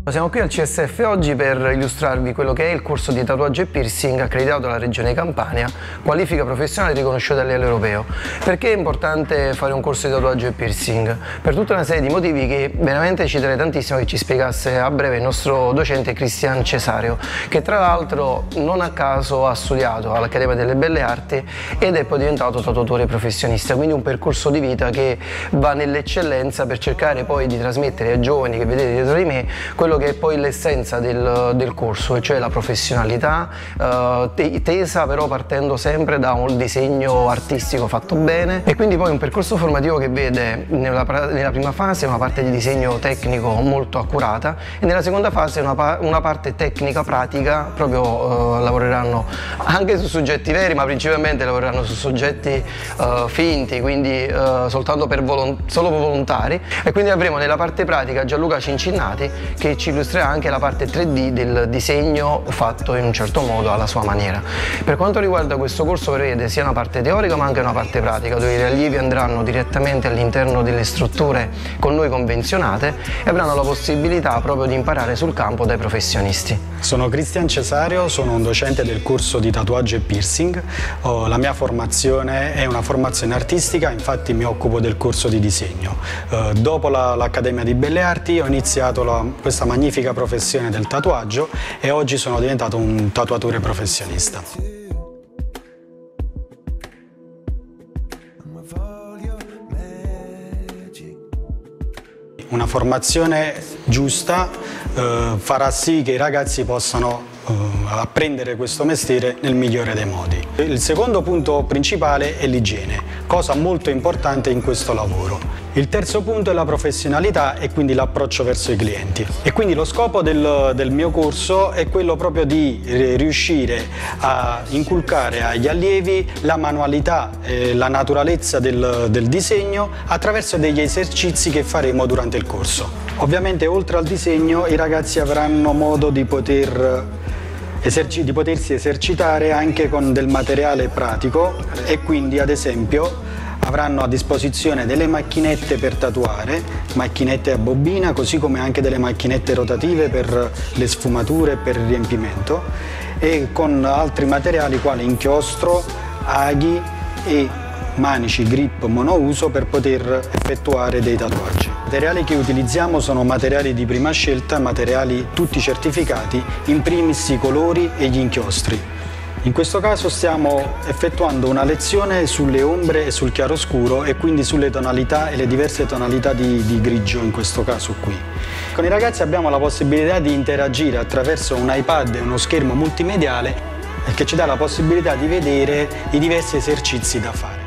Siamo qui al CSF oggi per illustrarvi quello che è il corso di tatuaggio e piercing accreditato dalla Regione Campania, qualifica professionale riconosciuta a livello europeo. Perché è importante fare un corso di tatuaggio e piercing? Per tutta una serie di motivi che veramente ci terrei tantissimo che ci spiegasse a breve il nostro docente Cristian Cesario, che tra l'altro non a caso ha studiato all'Accademia delle Belle Arti ed è poi diventato tatuatore professionista, quindi un percorso di vita che va nell'eccellenza per cercare poi di trasmettere ai giovani che vedete dietro di me quello che è poi l'essenza del corso, cioè la professionalità tesa però partendo sempre da un disegno artistico fatto bene, e quindi poi un percorso formativo che vede nella prima fase una parte di disegno tecnico molto accurata e nella seconda fase una parte tecnica pratica, proprio lavoreranno anche su soggetti veri ma principalmente lavoreranno su soggetti finti, quindi solo per volontari, e quindi avremo nella parte pratica Gianluca Cincinnati che ci illustrerà anche la parte 3D del disegno fatto in un certo modo alla sua maniera. Per quanto riguarda questo corso prevede sia una parte teorica ma anche una parte pratica, dove i allievi andranno direttamente all'interno delle strutture con noi convenzionate e avranno la possibilità proprio di imparare sul campo dai professionisti. Sono Cristian Cesario, sono un docente del corso di tatuaggio e piercing. La mia formazione è una formazione artistica, infatti mi occupo del corso di disegno. Dopo l'Accademia di Belle Arti ho iniziato questa magnifica professione del tatuaggio e oggi sono diventato un tatuatore professionista. Una formazione giusta farà sì che i ragazzi possano apprendere questo mestiere nel migliore dei modi. Il secondo punto principale è l'igiene, cosa molto importante in questo lavoro. Il terzo punto è la professionalità e quindi l'approccio verso i clienti. E quindi lo scopo del mio corso è quello proprio di riuscire a inculcare agli allievi la manualità e la naturalezza del disegno attraverso degli esercizi che faremo durante il corso. Ovviamente oltre al disegno i ragazzi avranno modo di potersi esercitare anche con del materiale pratico e quindi ad esempio avranno a disposizione delle macchinette per tatuare, macchinette a bobina, così come anche delle macchinette rotative per le sfumature e per il riempimento, e con altri materiali quali inchiostro, aghi e manici grip monouso per poter effettuare dei tatuaggi. I materiali che utilizziamo sono materiali di prima scelta, materiali tutti certificati, in primis i colori e gli inchiostri. In questo caso stiamo effettuando una lezione sulle ombre e sul chiaroscuro e quindi sulle tonalità e le diverse tonalità di grigio in questo caso qui. Con i ragazzi abbiamo la possibilità di interagire attraverso un iPad e uno schermo multimediale che ci dà la possibilità di vedere i diversi esercizi da fare.